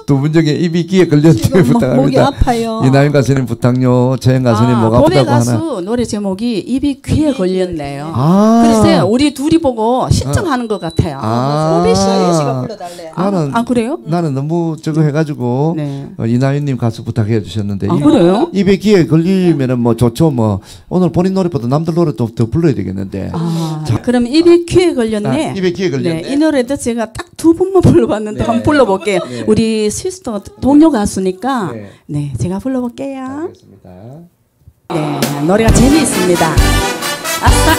두 분 중에 입이 귀에 걸렸는지 부탁합니다. 목이 아파요. 이나영 가수님 부탁요. 최영 가수님 목 아프다고 하나. 봄의 가수 노래 제목이 입이 귀에 걸렸네요. 아. 글쎄 우리 둘이 보고 신청하는 것 같아요. 오비씨 씨가 불러달래. 나는 그래요? 나는 너무 저거 해가지고 네. 이나윤님 가수 부탁해 주셨는데 그래요? 입에 귀에 걸리면은 뭐 좋죠. 뭐 오늘 본인 노래보다 남들 노래 더 불러야 되겠는데. 자, 그럼 입이 귀에 걸렸네. 입에 귀에 걸렸네. 네, 이 노래도 제가 딱 두 번만 불러봤는데 한번 불러볼게요. 네. 우리 시스터 동료 가수니까 네. 네, 제가 불러볼게요. 알겠습니다. 네, 노래가 재미있습니다. 아싸.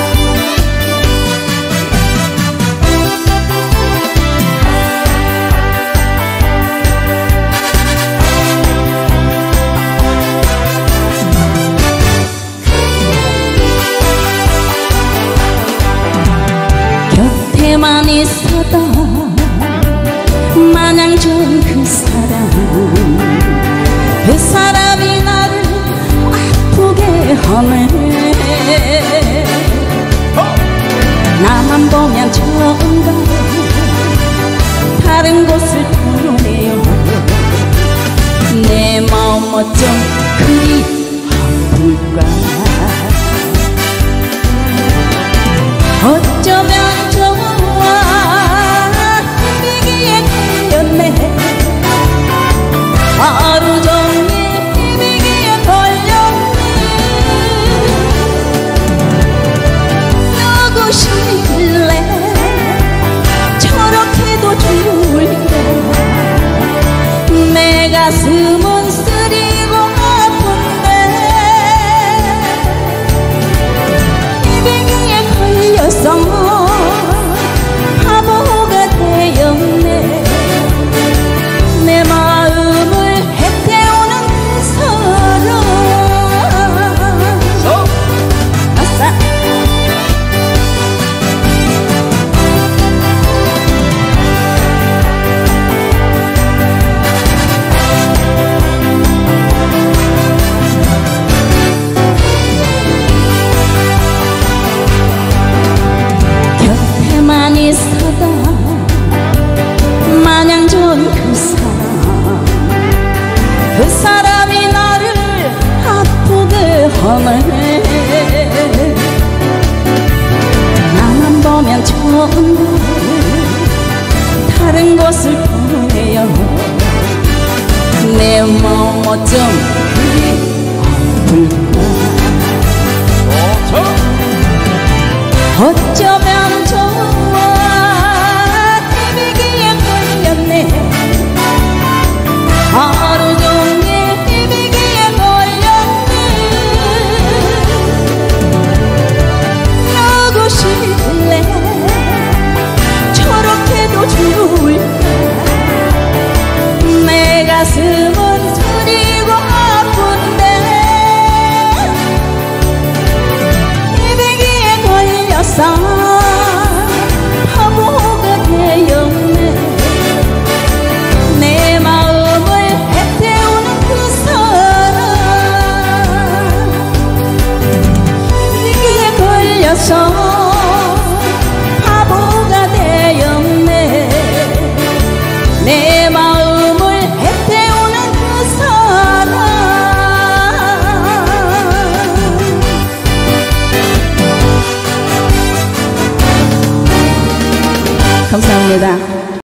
곁에만 있어도 마냥 좋은 그 사람이 나를 아프게 하네. 나만 보면 좋은가 다른 곳을 보내요. 내 마음 어쩜 그리 아플까. 어쩌면 좋아 비기에 걸렸네. 하루 종일 비기에 걸렸네. 누구시길래 저렇게도 좋을까. 내 가슴은 쓰리고 아픈데 비기에 걸렸어. 바보가 되었네. 내 마음을 해태우는 사람. 아싸. 곁에만 있어도 마냥 좋은 그 사람이 나를 아프게 하네. 나만 보면 좋은 다른 곳을 보내요. 내 마음 어쩜 그리 아플까. 어쩜